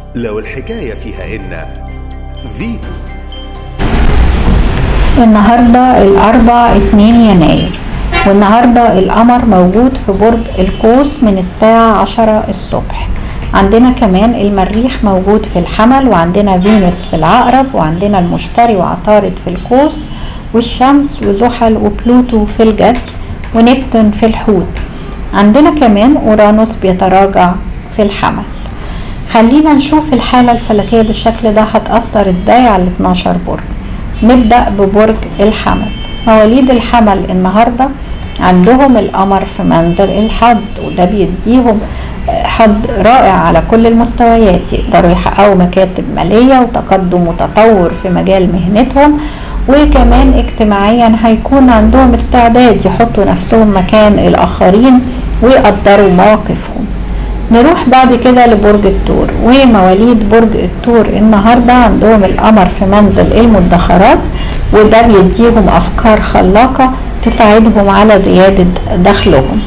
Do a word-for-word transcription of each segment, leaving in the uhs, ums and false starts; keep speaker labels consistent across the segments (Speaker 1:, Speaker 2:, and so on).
Speaker 1: لو الحكاية فيها إن فيتو.
Speaker 2: النهاردة الأربع اتنين يناير، والنهاردة القمر موجود في برج القوس من الساعة عشرة الصبح. عندنا كمان المريخ موجود في الحمل، وعندنا فينوس في العقرب، وعندنا المشتري وعطارد في القوس، والشمس وزحل وبلوتو في الجدي، ونبتون في الحوت. عندنا كمان أورانوس بيتراجع في الحمل. خلينا نشوف الحالة الفلكية بالشكل ده هتأثر ازاي على اتناشر برج. نبدأ ببرج الحمل. مواليد الحمل النهاردة عندهم القمر في منزل الحظ، وده بيديهم حظ رائع على كل المستويات، يقدروا يحققوا مكاسب مالية وتقدم وتطور في مجال مهنتهم، وكمان اجتماعيا هيكون عندهم استعداد يحطوا نفسهم مكان الآخرين ويقدروا مواقفهم. نروح بعد كده لبرج الثور، ومواليد برج الثور النهارده عندهم القمر في منزل المدخرات، وده بيديهم افكار خلاقه تساعدهم على زياده دخلهم.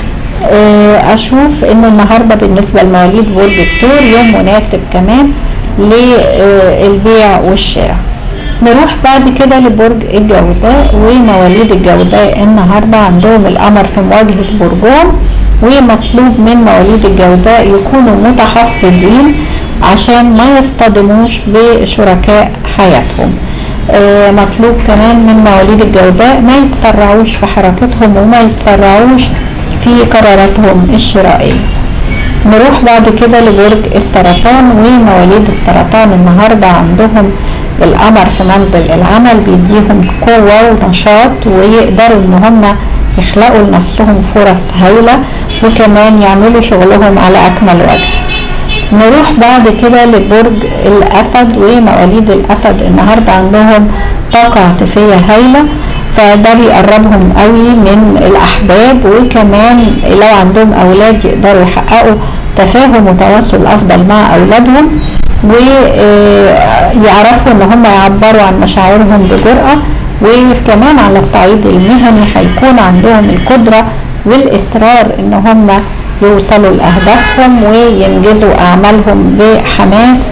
Speaker 2: اشوف ان النهارده بالنسبه لمواليد برج الثور يوم مناسب كمان للبيع والشراء. نروح بعد كده لبرج الجوزاء، ومواليد الجوزاء النهارده عندهم القمر في مواجهه برجهم، ومطلوب من مواليد الجوزاء يكونوا متحفظين عشان ما يصطدموش بشركاء حياتهم. آه مطلوب كمان من مواليد الجوزاء ما يتسرعوش في حركتهم وما يتسرعوش في قراراتهم الشرائية. نروح بعد كده لبرج السرطان، ومواليد السرطان النهاردة عندهم القمر في منزل العمل، بيديهم قوة ونشاط ويقدروا ان هم يخلقوا لنفسهم فرص هايلة، وكمان يعملوا شغلهم على أكمل وجه. نروح بعد كده لبرج الأسد، ومواليد الأسد النهاردة عندهم طاقة عاطفية هايلة، فده بيقربهم قوي من الأحباب، وكمان لو عندهم أولاد يقدروا يحققوا تفاهم وتواصل أفضل مع أولادهم، ويعرفوا إن هم يعبروا عن مشاعرهم بجرأة. وكمان على الصعيد المهني هيكون عندهم القدرة والإصرار إن هم يوصلوا لأهدافهم وينجزوا أعمالهم بحماس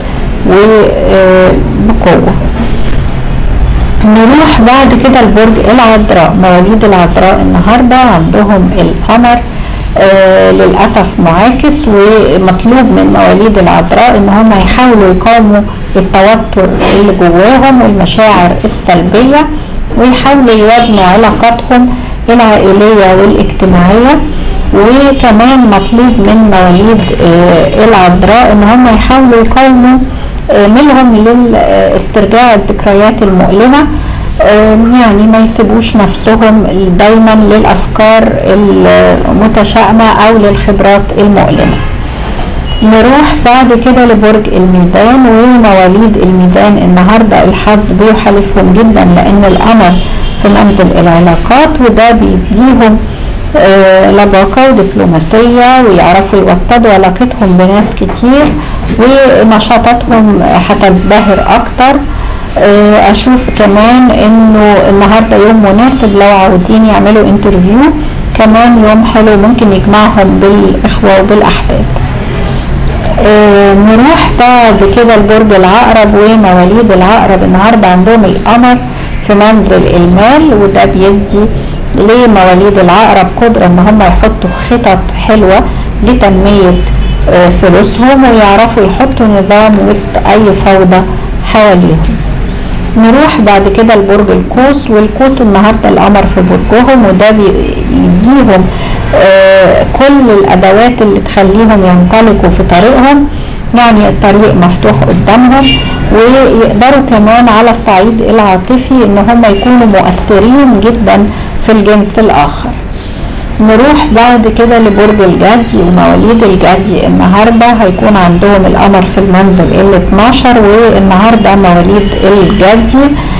Speaker 2: وبقوة. نروح بعد كده لبرج العذراء. مواليد العذراء النهاردة عندهم القمر آه للأسف معاكس، ومطلوب من مواليد العذراء ان هم يحاولوا يقاوموا التوتر اللي جواهم والمشاعر السلبية، ويحاولوا يوازنوا علاقاتهم العائلية والاجتماعية. وكمان مطلوب من مواليد آه العذراء ان هم يحاولوا يقاوموا آه منهم للاسترجاع الذكريات المؤلمة، يعني ما يسيبوش نفسهم دايما للأفكار المتشائمة أو للخبرات المؤلمة. نروح بعد كده لبرج الميزان، ومواليد الميزان النهاردة الحظ بيحالفهم جدا لأن القمر في منزل العلاقات، وده بيديهم لباقة ودبلوماسية، ويعرفوا يوطدوا علاقتهم بناس كتير، ونشاطاتهم هتزدهر أكتر. اشوف كمان انه النهارده يوم مناسب لو عاوزين يعملوا انترفيو، كمان يوم حلو ممكن يجمعهم بالاخوه وبالاحباب. اه نروح بعد كده لبرج العقرب، ومواليد العقرب النهارده عندهم القمر في منزل المال، وده بيدي لمواليد العقرب قدره ان هم يحطوا خطط حلوه لتنميه اه فلوسهم، ويعرفوا يحطوا نظام وسط اي فوضى حواليهم. نروح بعد كده لبرج القوس، والقوس النهارده القمر في برجهم، وده بيديهم آه كل الادوات اللي تخليهم ينطلقوا في طريقهم، يعني الطريق مفتوح قدامهم، ويقدروا كمان على الصعيد العاطفي ان هم يكونوا مؤثرين جدا في الجنس الاخر. نروح بعد كده لبرج الجدي، ومواليد الجدي النهارده هيكون عندهم القمر في المنزل ال اتناشر، والنهارده مواليد الجدي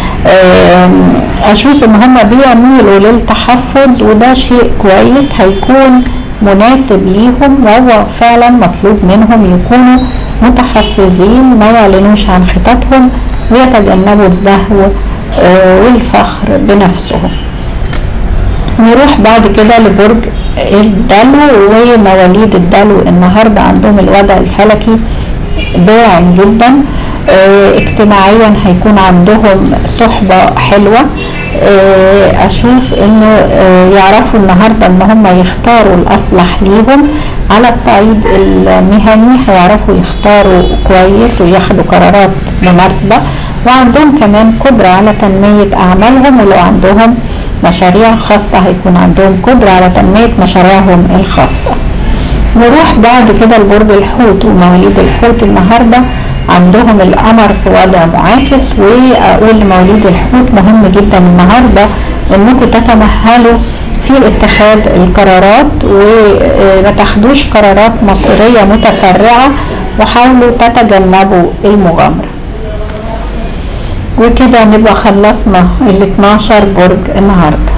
Speaker 2: اشوف ان هم بيميلوا للتحفظ، وده شيء كويس هيكون مناسب ليهم، وهو فعلا مطلوب منهم يكونوا متحفظين، ما يعلنوش عن خططهم، ويتجنبوا الزهو والفخر بنفسهم. نروح بعد كده لبرج الدلو، ومواليد الدلو النهارده عندهم الوضع الفلكي داعم جدا. اه اجتماعيا هيكون عندهم صحبة حلوة. اه اشوف انه اه يعرفوا النهاردة ان هم يختاروا الاصلح ليهم. على الصعيد المهني هيعرفوا يختاروا كويس وياخدوا قرارات مناسبة، وعندهم كمان قدرة على تنمية اعمالهم، ولو عندهم مشاريع خاصة هيكون عندهم قدرة على تنمية مشاريعهم الخاصة. نروح بعد كده لبرج الحوت، ومواليد الحوت النهاردة عندهم القمر في وضع معاكس. واقول لمواليد الحوت مهم جدا النهاردة انكم تتمهلوا في اتخاذ القرارات، وما تاخدوش قرارات مصيرية متسرعة، وحاولوا تتجنبوا المغامرة. وكده نبقى خلصنا ال اتناشر برج النهارده.